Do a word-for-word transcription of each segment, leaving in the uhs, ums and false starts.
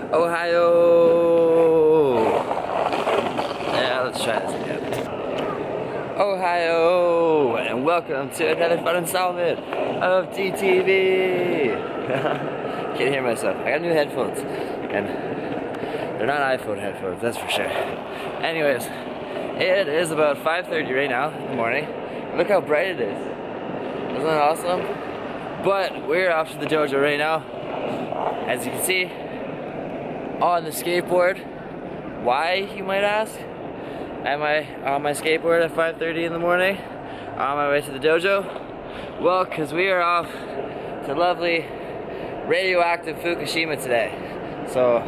Ohio! Yeah, let's try this again. Ohio! And welcome to another fun installment of D T V! Can't hear myself. I got new headphones. And they're not iPhone headphones, that's for sure. Anyways, it is about five thirty right now in the morning. Look how bright it is. Isn't that awesome? But we're off to the dojo right now. As you can see, on the skateboard. Why, you might ask? Am I on my skateboard at five thirty in the morning? On my way to the dojo? Well, because we are off to lovely radioactive Fukushima today. So,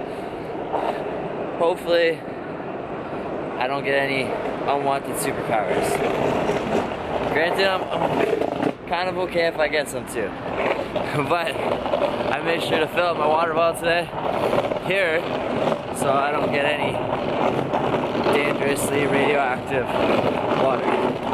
hopefully, I don't get any unwanted superpowers. Granted, I'm, I'm kind of okay if I get some too. But I made sure to fill up my water bottle today here so I don't get any dangerously radioactive water.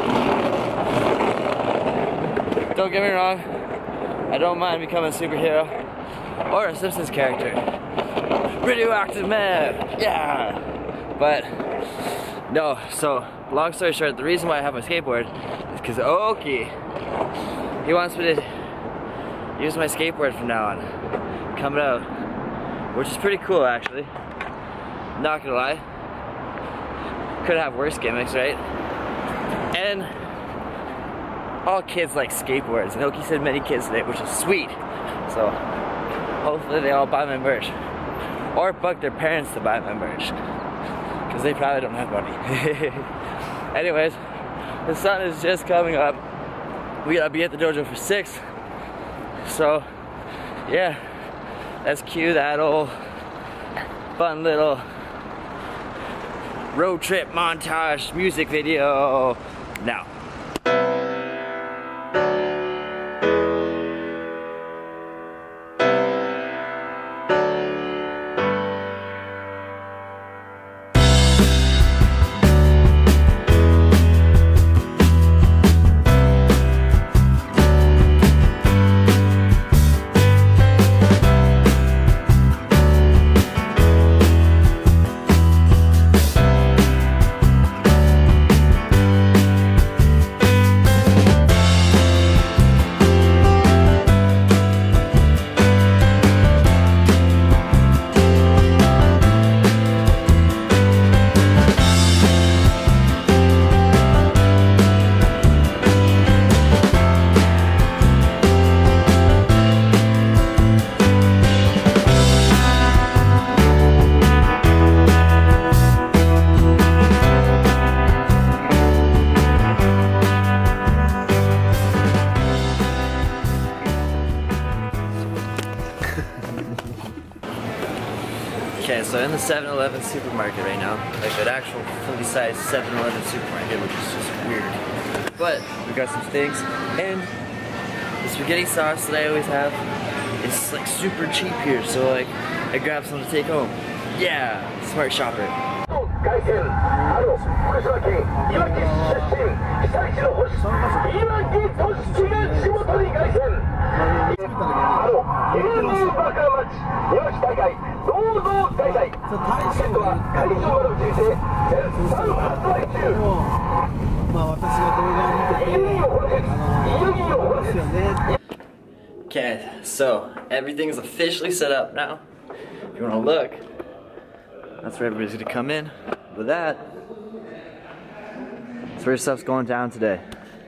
Don't get me wrong, I don't mind becoming a superhero or a Simpsons character. Radioactive man, yeah! But no, so long story short, the reason why I have my skateboard is because Oki, he wants me to use my skateboard from now on, coming out, which is pretty cool actually, not gonna lie. Could have worse gimmicks, right? And all kids like skateboards, and Oki said many kids today, which is sweet. So hopefully they all buy my merch, or bug their parents to buy my merch, because they probably don't have money. Anyways, the sun is just coming up. We gotta be at the dojo for six. So, yeah, let's cue that old fun little road trip montage music video now. Okay, so in the seven eleven supermarket right now, like an actual fully sized seven eleven supermarket, which is just weird. But we got some things, and the spaghetti sauce that I always have is like super cheap here, so like I grabbed some to take home. Yeah, smart shopper. Okay, so everything's officially set up now. If you want to look, that's where everybody's gonna come in. With that, that's where stuff's going down today.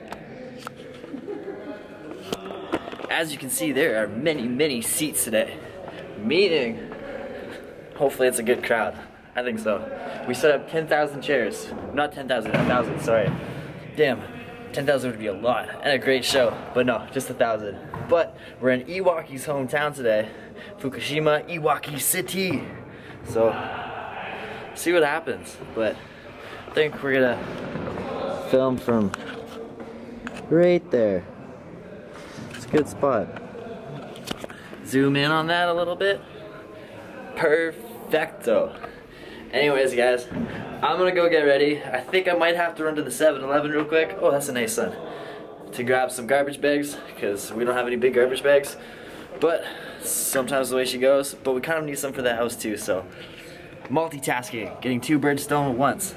As you can see, there are many, many seats today. Meaning, hopefully it's a good crowd. I think so. We set up ten thousand chairs. Not ten thousand, one thousand, sorry. Damn, ten thousand would be a lot. And a great show. But no, just one thousand. But we're in Iwaki's hometown today. Fukushima, Iwaki City. So, see what happens. But I think we're gonna film from right there. It's a good spot. Zoom in on that a little bit. Perfecto. Anyways, guys, I'm gonna go get ready. I think I might have to run to the seven eleven real quick. Oh, that's a nice sun. To grab some garbage bags, because we don't have any big garbage bags. But sometimes the way she goes. But we kind of need some for the house too, so multitasking, getting two birds stoned at once.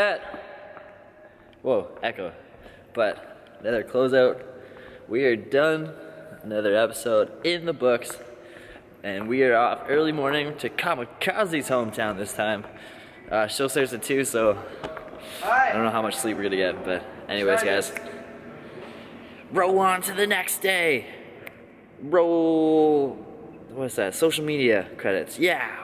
that, whoa, echo. But another closeout. We are done. Another episode in the books. And we are off early morning to Kamikaze's hometown this time. Uh, show starts at two, so I don't know how much sleep we're gonna get. But anyways, guys, roll on to the next day. Roll, what's that? Social media credits. Yeah.